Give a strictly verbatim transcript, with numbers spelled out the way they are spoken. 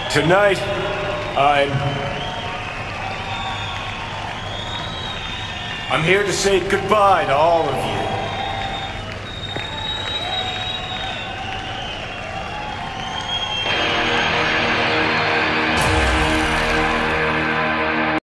Tonight, I'm... I'm here to say goodbye to all of you.